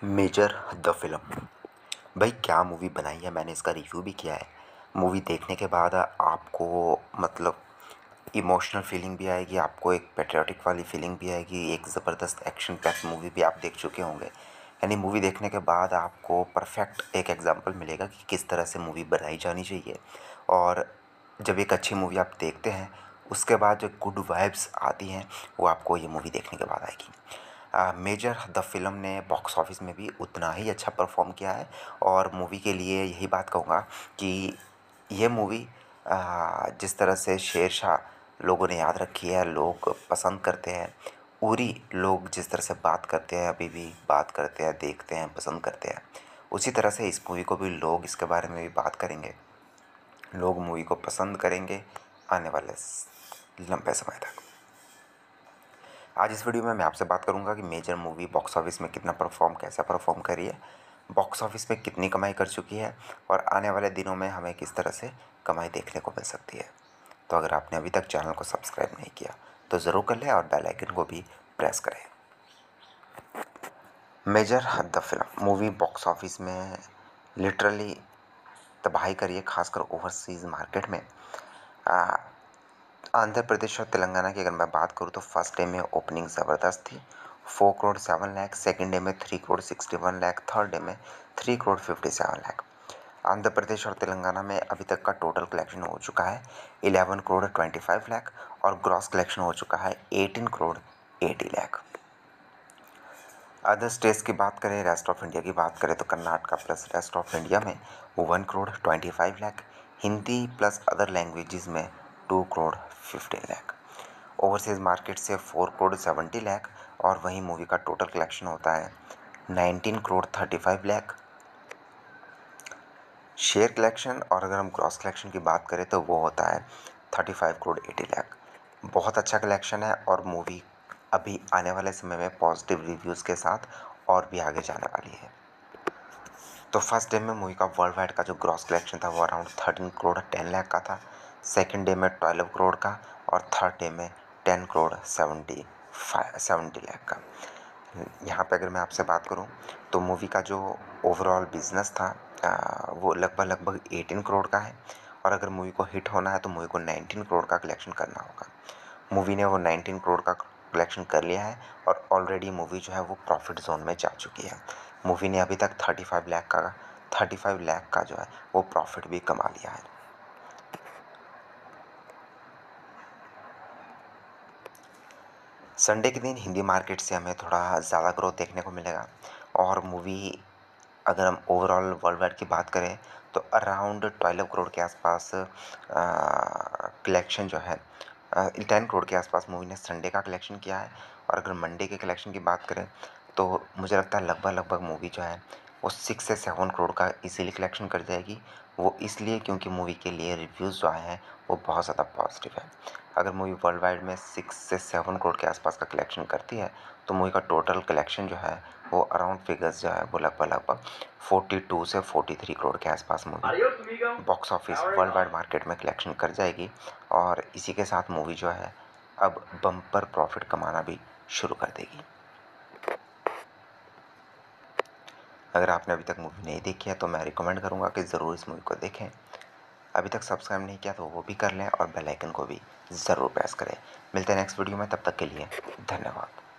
Major the film. भाई क्या movie बनाई है, मैंने इसका रिव्यू भी किया है। मूवी देखने के बाद आपको मतलब इमोशनल फीलिंग भी आएगी, आपको एक पेट्रियाटिक वाली फीलिंग भी आएगी, एक ज़बरदस्त एक्शन पैक मूवी भी आप देख चुके होंगे। यानी मूवी देखने के बाद आपको परफेक्ट एक एग्जांपल मिलेगा कि किस तरह से मूवी बनाई जानी चाहिए। और जब एक अच्छी मूवी आप देखते हैं उसके बाद जो गुड वाइब्स आती हैं वो आपको ये मूवी देखने के बाद आएगी। मेजर द फिल्म ने बॉक्स ऑफिस में भी उतना ही अच्छा परफॉर्म किया है। और मूवी के लिए यही बात कहूँगा कि ये मूवी जिस तरह से शेरशाह लोगों ने याद रखी है, लोग पसंद करते हैं, उरी लोग जिस तरह से बात करते हैं, अभी भी बात करते हैं, देखते हैं, पसंद करते हैं, उसी तरह से इस मूवी को भी लोग इसके बारे में भी बात करेंगे, लोग मूवी को पसंद करेंगे आने वाले लंबे समय तक। आज इस वीडियो में मैं आपसे बात करूंगा कि मेजर मूवी बॉक्स ऑफिस में कितना कैसा परफॉर्म करी है, बॉक्स ऑफिस में कितनी कमाई कर चुकी है और आने वाले दिनों में हमें किस तरह से कमाई देखने को मिल सकती है। तो अगर आपने अभी तक चैनल को सब्सक्राइब नहीं किया तो ज़रूर कर लें और बेल आइकन को भी प्रेस करें। Major the film movie box office में लिटरली तबाही करी है, खासकर ओवरसीज़ मार्केट में। आंध्र प्रदेश और तेलंगाना की अगर मैं बात करूँ तो फर्स्ट डे में ओपनिंग ज़बरदस्त थी, 4 करोड़ 7 लाख, सेकेंड डे में 3 करोड़ 61 लाख, थर्ड डे में 3 करोड़ 57 लाख। आंध्र प्रदेश और तेलंगाना में अभी तक का टोटल कलेक्शन हो चुका है 11 करोड़ 25 लाख और ग्रॉस कलेक्शन हो चुका है 18 करोड़ 80 लाख। अदर स्टेट्स की बात करें, रेस्ट ऑफ इंडिया की बात करें तो Karnataka plus rest of India में 1 crore 25 lakh, Hindi plus other languages में 2 करोड़ 15 लाख। ओवरसीज़ मार्केट से 4 करोड़ 70 लाख और वहीं मूवी का टोटल कलेक्शन होता है 19 करोड़ 35 लाख। शेयर कलेक्शन और अगर हम ग्रॉस कलेक्शन की बात करें तो वो होता है 35 करोड़ 80 लाख। बहुत अच्छा कलेक्शन है और मूवी अभी आने वाले समय में पॉजिटिव रिव्यूज़ के साथ और भी आगे जाने वाली है। तो फर्स्ट डे में मूवी का वर्ल्ड वाइड का जो ग्रॉस कलेक्शन था वो अराउंड 13 करोड़ 10 लाख का था, सेकेंड डे में 12 करोड़ का और थर्ड डे में 10 करोड़ 70 लाख का। यहाँ पे अगर मैं आपसे बात करूँ तो मूवी का जो ओवरऑल बिजनेस था वो लगभग 18 करोड़ का है और अगर मूवी को हिट होना है तो मूवी को 19 करोड़ का कलेक्शन करना होगा। मूवी ने वो 19 करोड़ का कलेक्शन कर लिया है और ऑलरेडी मूवी जो है वो प्रॉफिट जोन में जा चुकी है। मूवी ने अभी तक 35 लाख का जो है वो प्रॉफिट भी कमा लिया है। संडे के दिन हिंदी मार्केट से हमें थोड़ा ज़्यादा ग्रोथ देखने को मिलेगा और मूवी अगर हम ओवरऑल वर्ल्ड वाइड की बात करें तो अराउंड 12 करोड़ के आसपास कलेक्शन जो है 10 करोड़ के आसपास मूवी ने संडे का कलेक्शन किया है। और अगर मंडे के कलेक्शन की बात करें तो मुझे लगता है लगभग मूवी जो है वो 6 से 7 करोड़ का इजीली कलेक्शन कर जाएगी। वो इसलिए क्योंकि मूवी के लिए रिव्यूज़ जो आए हैं वो बहुत ज़्यादा पॉजिटिव है। अगर मूवी वर्ल्ड वाइड में 6 से 7 करोड़ के आसपास का कलेक्शन करती है तो मूवी का टोटल कलेक्शन जो है वो अराउंड फिगर्स जो है वो लगभग 42 से 43 करोड़ के आसपास movie box office worldwide market में कलेक्शन कर जाएगी। और इसी के साथ मूवी जो है अब बम्पर प्रॉफिट कमाना भी शुरू कर देगी। अगर आपने अभी तक मूवी नहीं देखी है तो मैं रिकमेंड करूँगा कि ज़रूर इस मूवी को देखें। अभी तक सब्सक्राइब नहीं किया तो वो भी कर लें और बेल आइकन को भी ज़रूर प्रेस करें। मिलते हैं नेक्स्ट वीडियो में, तब तक के लिए धन्यवाद।